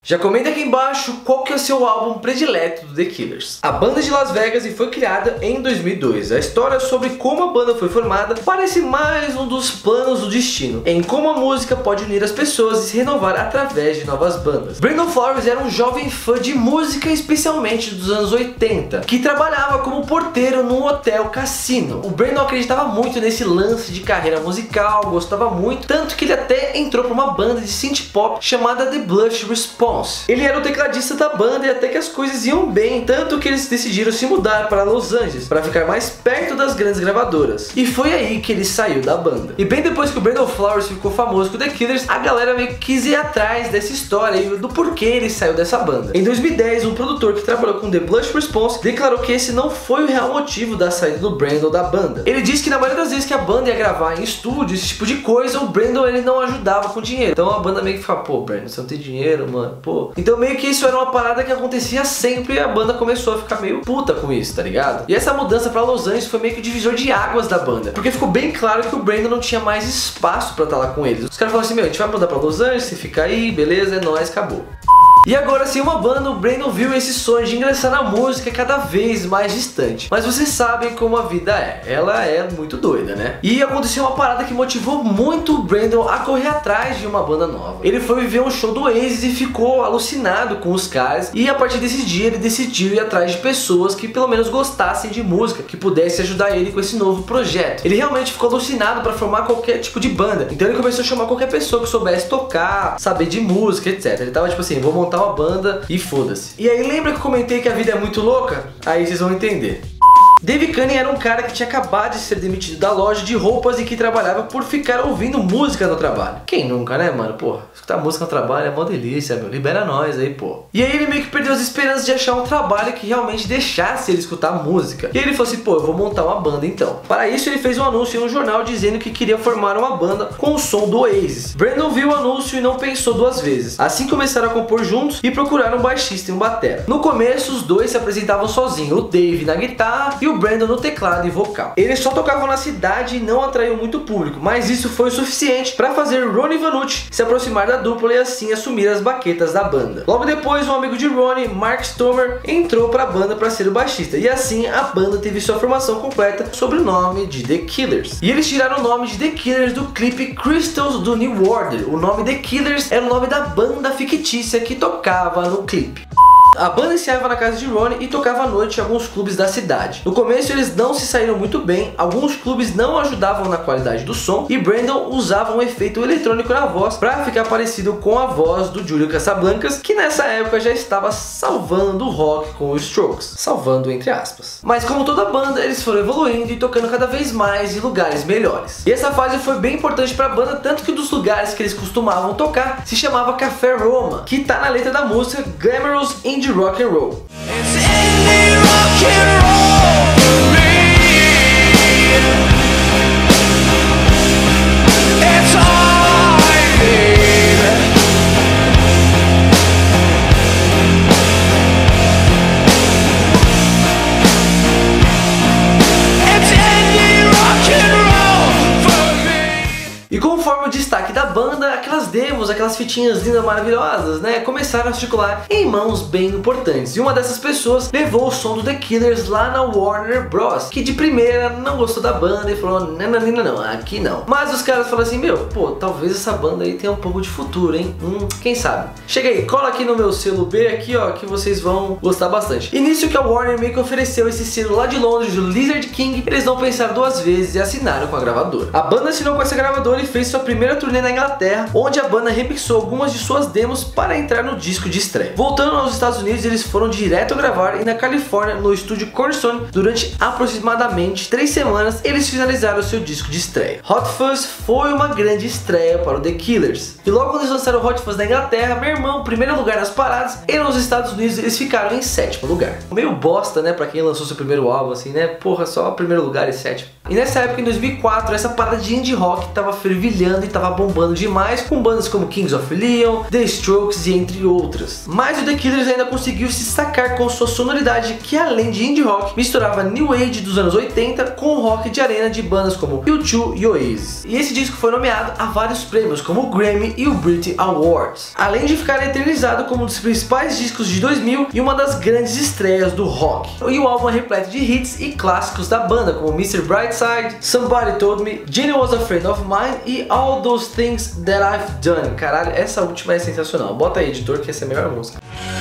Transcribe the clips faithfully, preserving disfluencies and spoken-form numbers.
Já comenta aqui embaixo qual que é o seu álbum predileto do The Killers. A banda é de Las Vegas e foi criada em dois mil e dois. A história sobre como a banda foi formada parece mais um dos planos do destino, em como a música pode unir as pessoas e se renovar através de novas bandas. Brandon Flowers era um jovem fã de música, especialmente dos anos oitenta, que trabalhava como porteiro num hotel cassino. O Brandon acreditava muito nesse lance de carreira musical, gostava muito, tanto que ele até entrou para uma banda de synth pop chamada The Blush Response. Ele era o tecladista da banda e até que as coisas iam bem, tanto que eles decidiram se mudar para Los Angeles para ficar mais perto das grandes gravadoras. E foi aí que ele saiu da banda. E bem depois que o Brandon Flowers ficou famoso com The Killers, a galera meio que quis ir atrás dessa história e do porquê ele saiu dessa banda. Em dois mil e dez, um produtor que trabalhou com The Blush Response declarou que esse não foi o real motivo da saída do Brandon da banda. Ele disse que na maioria das vezes que a banda ia gravar em estúdio, esse tipo de coisa, o Brandon ele não ajudava com dinheiro. Então a banda meio que ficava, pô, Brandon, você não tem dinheiro, mano, pô. Então meio que isso era uma parada que acontecia sempre e a banda começou a ficar meio puta com isso, tá ligado? E essa mudança pra Los Angeles foi meio que o divisor de águas da banda, porque ficou bem claro que o Brandon não tinha mais espaço pra estar lá com eles. Os caras falaram assim, meu, a gente vai mudar pra Los Angeles, você fica aí, beleza, é nóis, acabou. E agora sim, uma banda, o Brandon viu esse sonho de ingressar na música cada vez mais distante. Mas vocês sabem como a vida é, ela é muito doida, né? E aconteceu uma parada que motivou muito o Brandon a correr atrás de uma banda nova. Ele foi viver um show do Oasis e ficou alucinado com os caras. E a partir desse dia ele decidiu ir atrás de pessoas que pelo menos gostassem de música, que pudessem ajudar ele com esse novo projeto. Ele realmente ficou alucinado para formar qualquer tipo de banda. Então ele começou a chamar qualquer pessoa que soubesse tocar, saber de música, etcétera. Ele tava tipo assim, vou montar uma banda e foda-se. E aí lembra que eu comentei que a vida é muito louca? Aí vocês vão entender. Dave Cunning era um cara que tinha acabado de ser demitido da loja de roupas e que trabalhava por ficar ouvindo música no trabalho. Quem nunca, né, mano? Pô, escutar música no trabalho é mó delícia, meu. Libera nós aí, pô. E aí ele meio que perdeu as esperanças de achar um trabalho que realmente deixasse ele escutar música. E ele falou assim, pô, eu vou montar uma banda então. Para isso ele fez um anúncio em um jornal dizendo que queria formar uma banda com o som do Oasis. Brandon viu o anúncio e não pensou duas vezes. Assim começaram a compor juntos e procuraram um baixista e um batera. No começo os dois se apresentavam sozinhos, o Dave na guitarra e o Brandon no teclado e vocal. Eles só tocavam na cidade e não atraiu muito público, mas isso foi o suficiente para fazer Ronnie Vanucci se aproximar da dupla e assim assumir as baquetas da banda. Logo depois, um amigo de Ronnie, Mark Stomer, entrou para a banda para ser o baixista e assim a banda teve sua formação completa sob o nome de The Killers. E eles tiraram o nome de The Killers do clipe Crystals do New Order. O nome The Killers era o nome da banda fictícia que tocava no clipe. A banda ensaiava na casa de Ronnie e tocava à noite em alguns clubes da cidade. No começo eles não se saíram muito bem, alguns clubes não ajudavam na qualidade do som e Brandon usava um efeito eletrônico na voz para ficar parecido com a voz do Julio Casablancas, que nessa época já estava salvando o rock com os Strokes. Salvando entre aspas. Mas como toda banda, eles foram evoluindo e tocando cada vez mais em lugares melhores. E essa fase foi bem importante para a banda, tanto que um dos lugares que eles costumavam tocar se chamava Café Roma, que tá na letra da música Glamorous Indie Rock and Roll. It's indie rock and roll for me. It's all I need. It's indie rock and roll for me. E conforme o destaque da banda, aquelas demos, aquelas fitinhas lindas, maravilhosas, né, começaram a circular em mãos bem importantes. E uma dessas pessoas levou o som do The Killers lá na Warner Bros, que de primeira não gostou da banda e falou, não, não, não, não, aqui não. Mas os caras falaram assim, meu, pô, talvez essa banda aí tenha um pouco de futuro, hein? Hum, quem sabe? Chega aí, cola aqui no meu selo B aqui, ó, que vocês vão gostar bastante. E nisso que a Warner meio que ofereceu esse selo lá de Londres, o Lizard King, eles não pensaram duas vezes e assinaram com a gravadora. A banda assinou com essa gravadora e fez sua primeira turnê na Inglaterra, onde a banda remixou algumas de suas demos para entrar no disco de estreia. Voltando aos Estados Unidos, eles foram direto gravar e na Califórnia, no estúdio Cornerstone, durante aproximadamente três semanas, eles finalizaram o seu disco de estreia. Hot Fuzz foi uma grande estreia para o The Killers. E logo quando eles lançaram Hot Fuzz na Inglaterra, meu irmão, primeiro lugar nas paradas, e nos Estados Unidos eles ficaram em sétimo lugar. Meio bosta, né, pra quem lançou seu primeiro álbum, assim, né, porra, só primeiro lugar e sétimo. E nessa época, em dois mil e quatro, essa parada de indie rock tava fervilhando e tava bombando demais, com bandas como como Kings of Leon, The Strokes e entre outras. Mas o The Killers ainda conseguiu se destacar com sua sonoridade que, além de indie rock, misturava New Age dos anos oitenta com rock de arena de bandas como U dois e Oasis. E esse disco foi nomeado a vários prêmios como o Grammy e o Brit Awards, além de ficar eternizado como um dos principais discos de dois mil e uma das grandes estreias do rock. E o álbum é repleto de hits e clássicos da banda como mister Brightside, Somebody Told Me, Jenny Was a Friend of Mine e All Those Things That I've Done. Caralho, essa última é sensacional. Bota aí, editor, que essa é a melhor música.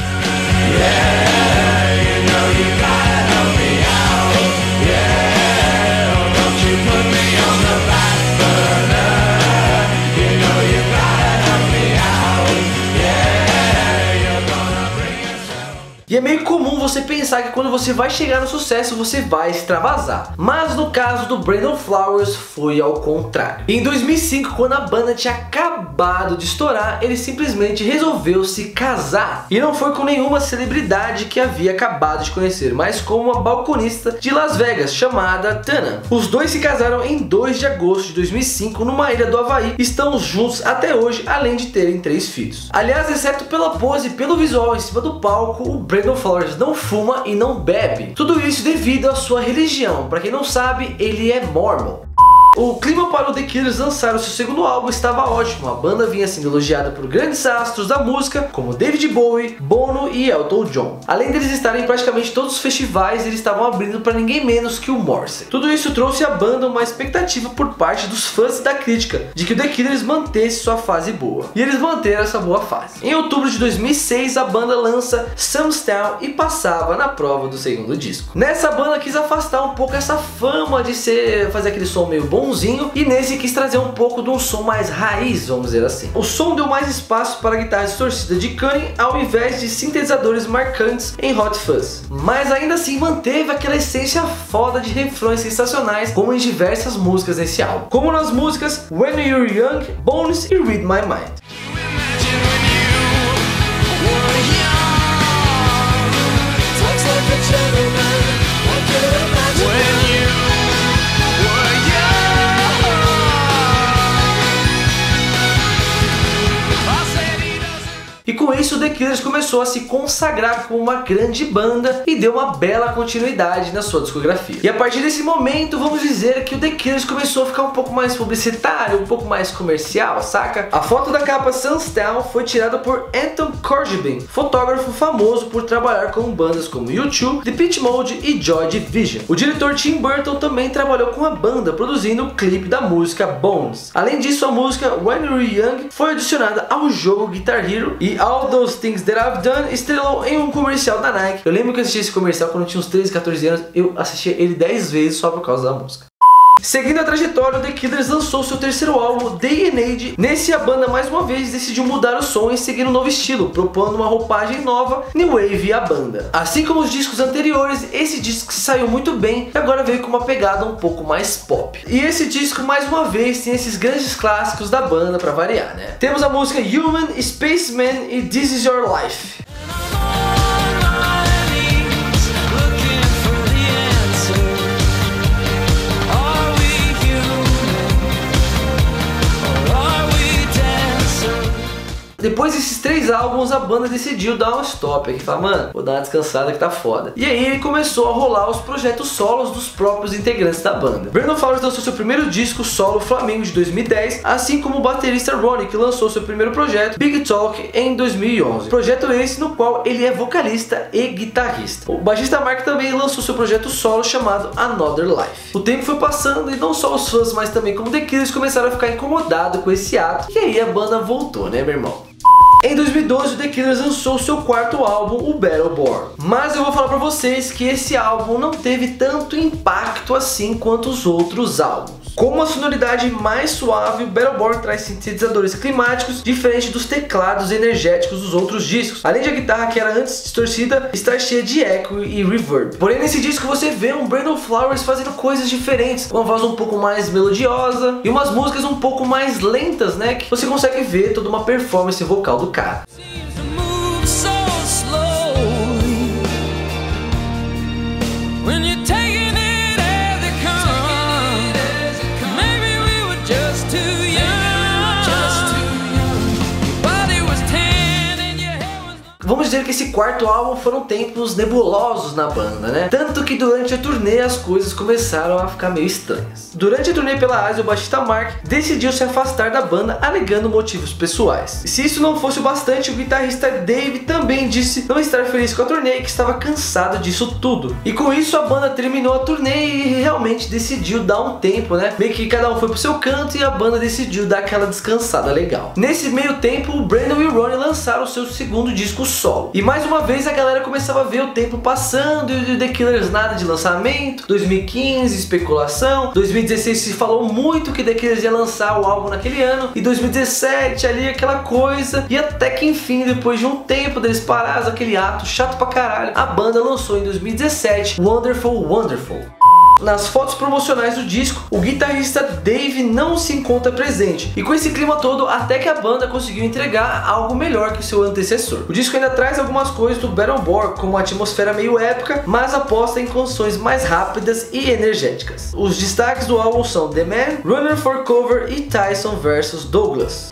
Yeah, you know you gotta help me out. Yeah, don't you put me on the back burner. You know you gotta help me out. Yeah, you're gonna bring yourself. E é meio comum você pensar que quando você vai chegar no sucesso, você vai extravasar. Mas no caso do Brandon Flowers, foi ao contrário. Em dois mil e cinco, quando a banda tinha acabado de estourar, ele simplesmente resolveu se casar. E não foi com nenhuma celebridade que havia acabado de conhecer, mas com uma balconista de Las Vegas, chamada Tana. Os dois se casaram em dois de agosto de dois mil e cinco, numa ilha do Havaí. Estão juntos até hoje, além de terem três filhos. Aliás, exceto pela pose e pelo visual em cima do palco, o Brandon Flowers não fuma e não bebe. Tudo isso devido à sua religião. Para quem não sabe, ele é mormon. O clima para o The Killers lançar o seu segundo álbum estava ótimo. A banda vinha sendo elogiada por grandes astros da música como David Bowie, Bono e Elton John. Além deles estarem em praticamente todos os festivais, eles estavam abrindo para ninguém menos que o Morrissey. Tudo isso trouxe à banda uma expectativa por parte dos fãs e da crítica de que o The Killers mantesse sua fase boa. E eles manteram essa boa fase. Em outubro de dois mil e seis, a banda lança Sam's Town e passava na prova do segundo disco. Nessa, a banda quis afastar um pouco essa fama de ser, fazer aquele som meio bom, e nesse quis trazer um pouco de um som mais raiz, vamos dizer assim. O som deu mais espaço para a guitarra distorcida de Kanye ao invés de sintetizadores marcantes em Hot Fuzz, mas ainda assim manteve aquela essência foda de refrões sensacionais como em diversas músicas nesse álbum, como nas músicas When You're Young, Bones e Read My Mind. E com isso, o The Killers começou a se consagrar como uma grande banda e deu uma bela continuidade na sua discografia. E a partir desse momento, vamos dizer que o The Killers começou a ficar um pouco mais publicitário, um pouco mais comercial, saca? A foto da capa Sam's Town foi tirada por Anton Corbijn, fotógrafo famoso por trabalhar com bandas como U dois, Depeche Mode e Joy Division. O diretor Tim Burton também trabalhou com a banda, produzindo o clipe da música Bones. Além disso, a música When You're Young foi adicionada ao jogo Guitar Hero e All Those Things That I've Done estrelou em um comercial da Nike. Eu lembro que eu assisti esse comercial quando eu tinha uns treze, quatorze anos. Eu assisti ele dez vezes só por causa da música. Seguindo a trajetória, o The Killers lançou seu terceiro álbum, Day and Age. Nesse, a banda mais uma vez decidiu mudar o som e seguir um novo estilo, propondo uma roupagem nova, New Wave à banda. Assim como os discos anteriores, esse disco saiu muito bem e agora veio com uma pegada um pouco mais pop. E esse disco, mais uma vez, tem esses grandes clássicos da banda pra variar, né? Temos a música Human, Spaceman e This Is Your Life. Depois desses três álbuns, a banda decidiu dar um stop aqui, falar, mano, vou dar uma descansada que tá foda. E aí ele começou a rolar os projetos solos dos próprios integrantes da banda. Brandon Flowers lançou seu primeiro disco solo, Flamengo, de dois mil e dez, assim como o baterista Ronnie, que lançou seu primeiro projeto, Big Talk, em dois mil e onze. Projeto esse no qual ele é vocalista e guitarrista. O baixista Mark também lançou seu projeto solo chamado Another Life. O tempo foi passando e não só os fãs, mas também como The Killers começaram a ficar incomodados com esse ato. E aí a banda voltou, né, meu irmão? Em dois mil e doze, o The Killers lançou seu quarto álbum, o Battleborn. Mas eu vou falar pra vocês que esse álbum não teve tanto impacto assim quanto os outros álbuns. Com uma sonoridade mais suave, o Battleborn traz sintetizadores climáticos diferente dos teclados energéticos dos outros discos. Além de a guitarra, que era antes distorcida, estar cheia de eco e reverb. Porém, nesse disco você vê um Brandon Flowers fazendo coisas diferentes. Uma voz um pouco mais melodiosa e umas músicas um pouco mais lentas, né? Que você consegue ver toda uma performance vocal do cara. Vamos dizer que esse quarto álbum foram tempos nebulosos na banda, né? Tanto que durante a turnê as coisas começaram a ficar meio estranhas. Durante a turnê pela Ásia, o baixista Mark decidiu se afastar da banda alegando motivos pessoais. E se isso não fosse o bastante, o guitarrista Dave também disse não estar feliz com a turnê e que estava cansado disso tudo. E com isso a banda terminou a turnê e realmente decidiu dar um tempo, né? Meio que cada um foi pro seu canto e a banda decidiu dar aquela descansada legal. Nesse meio tempo, o Brandon e o Ronnie lançaram o seu segundo disco solo. E mais uma vez a galera começava a ver o tempo passando e o The Killers nada de lançamento. dois mil e quinze, especulação. dois mil e dezesseis se falou muito que The Killers ia lançar o álbum naquele ano. E dois mil e dezessete ali aquela coisa. E até que enfim, depois de um tempo deles parados, aquele ato chato pra caralho, a banda lançou em dois mil e dezessete Wonderful Wonderful. Nas fotos promocionais do disco, o guitarrista Dave não se encontra presente. E com esse clima todo, até que a banda conseguiu entregar algo melhor que o seu antecessor. O disco ainda traz algumas coisas do Battleborn, como uma atmosfera meio épica, mas aposta em canções mais rápidas e energéticas. Os destaques do álbum são The Man, Runner for Cover e Tyson versus Douglas.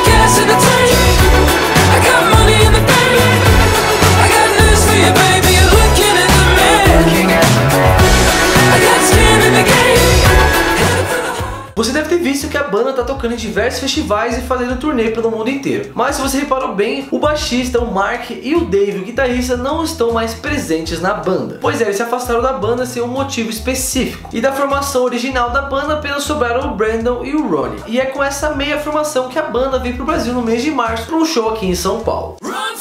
Você deve ter visto que a banda tá tocando em diversos festivais e fazendo turnê pelo mundo inteiro. Mas se você reparou bem, o baixista, o Mark e o Dave, o guitarrista, não estão mais presentes na banda. Pois é, eles se afastaram da banda sem um motivo específico. E da formação original da banda apenas sobraram o Brandon e o Ronnie. E é com essa meia formação que a banda veio pro Brasil no mês de março para um show aqui em São Paulo.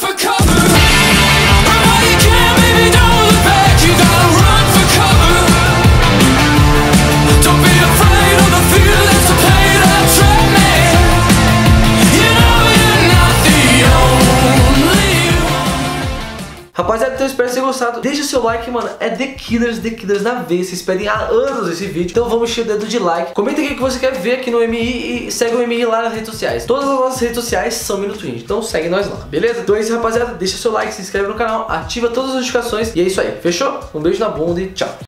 Rapaziada, então eu espero que vocês tenham gostado. Deixa o seu like, mano. É The Killers, The Killers na veia. Vocês pedem há anos esse vídeo. Então vamos encher o dedo de like. Comenta aqui o que você quer ver aqui no M I e segue o M I lá nas redes sociais. Todas as nossas redes sociais são Minuto Indie. Então segue nós lá, beleza? Então é isso, rapaziada. Deixa o seu like, se inscreve no canal, ativa todas as notificações. E é isso aí. Fechou? Um beijo na bunda e tchau.